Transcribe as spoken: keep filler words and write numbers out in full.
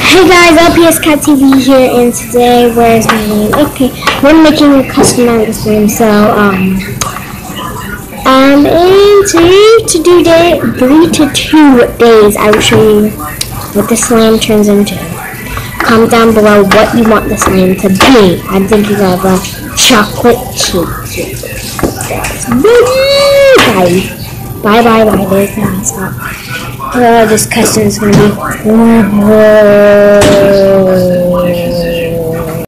Hey guys, L P S Cat T V here, and today, where's my name? Okay, we're making a customized slime, so, um, um, in three to do day, three to two days, I will show you what the slime turns into. Comment down below what you want the slime to be. I'm thinking of a chocolate chip. Guys, bye bye bye, there's the stop. Uh, this custom is gonna be.